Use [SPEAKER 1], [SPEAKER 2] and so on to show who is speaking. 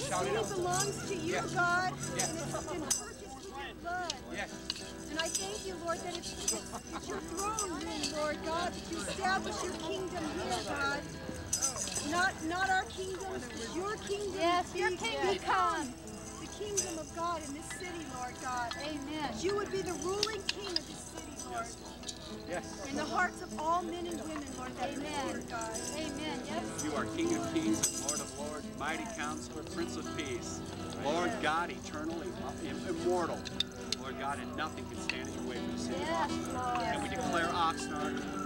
[SPEAKER 1] city belongs to you,
[SPEAKER 2] Yes.
[SPEAKER 1] God,
[SPEAKER 2] Yes.
[SPEAKER 1] and it's been purchased with your blood.
[SPEAKER 2] Yes.
[SPEAKER 1] And I thank you, Lord, that it's your throne room, Lord God, that you establish your kingdom here, God. Not our kingdoms, but your kingdom.
[SPEAKER 3] Yes, your kingdom come.
[SPEAKER 1] The kingdom of God in this city, Lord God.
[SPEAKER 3] Amen.
[SPEAKER 1] That you would be the ruling king of this city, Lord.
[SPEAKER 2] Yes.
[SPEAKER 1] In the hearts of all men and women, Lord, that
[SPEAKER 3] Amen.
[SPEAKER 1] Lord God.
[SPEAKER 3] Amen. Yes.
[SPEAKER 2] You are King of Kings, Lord of Lords, Mighty Counselor, Prince of Peace, Lord God, eternal, immortal. Lord God, and nothing can stand in your way for the city of
[SPEAKER 3] Yes,
[SPEAKER 2] Oxnard.
[SPEAKER 3] Lord.
[SPEAKER 2] And we declare Oxnard